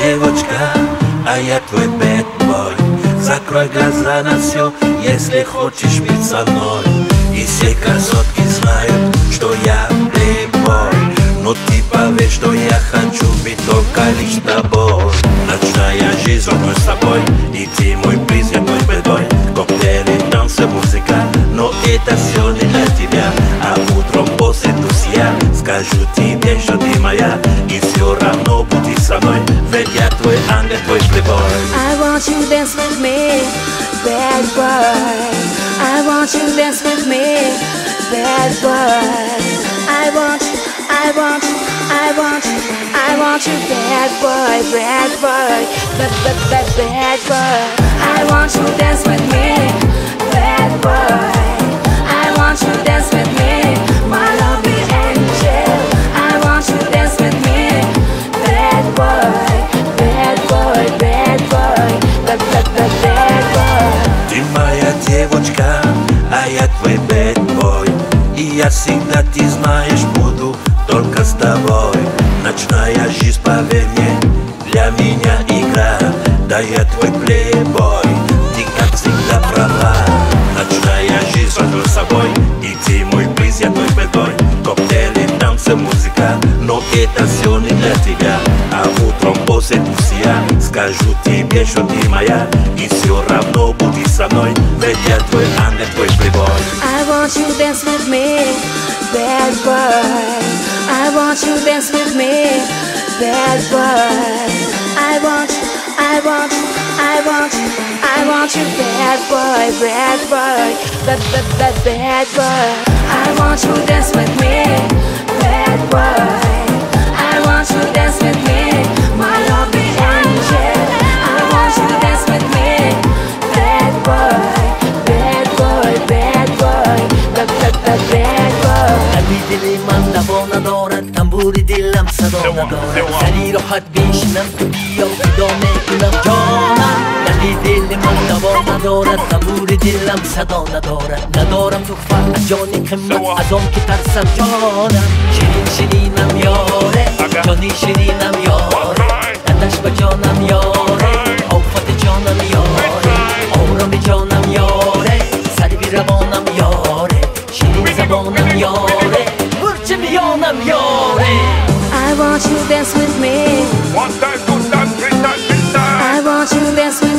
девочка, а я твой bad boy. Закрой глаза на все, если хочешь быть со мной. И все красотки знают, что я плейбой. Но ты поверь, что я хочу быть только лишь с тобой. Ночная жизнь со мной с тобой, и ты мой приз, я твой bad boy. Коктейли, танцы, музыка, но это все не для тебя. А утром после друзья скажу тебе, что ты моя, и все равно будешь со мной, ведь я твой ангел, твой плейбой. I want you to dance with me, bad boy. I want you to dance with me, bad boy. I want you, I want you, I want you, I want you, bad boy, bad boy, bad boy. I want you to dance with me, bad boy. I want you to dance with me, my lovely angel. I want you to dance with me, bad boy, bad boy, bad boy, bad boy. Ты моя девочка, а я твой bad boy. И я всегда, ты знаешь, буду только с тобой. Ночная жизнь, поверь мне, для меня игра. Да я твой плейбой, ты как всегда права. Ночная жизнь с собой, и ты мой приз, я твой bad boy. Коктейли, танцы, музыка, но это все не для тебя. А утром после друзья скажу тебе, что ты моя, и все равно будешь со мной, ведь я твой ангел, твой плейбой. I want you to dance with me, bad boy. I want you to dance with me, bad boy. I want you, I want you, I want you, I want you, bad boy, bad boy, bad boy. I want you to dance with me, bad boy. I want you to dance with me, my lovely angel. I want you to dance with me, bad boy, bad boy, bad boy, bad boy. قلبي من لبانا دارد تنبوری دلم صدا ندارد سری راحت بشینم تو بیا و ادامه کنم جانم قلبی دل من لبانا دارد تنبوری دلم صدا ندارم تو فرق جانی که من از آن که ترسم جانم شیرینم یاره جانی شیرینم یاره دردش به جانم یاره آفت جانم یاره آرام جانم یاره سر بی روانم یاره شیرین زبانم یاره برچه میانم یاره. I want you to dance with me. One time, two time, three time, three time. I want you to dance with me.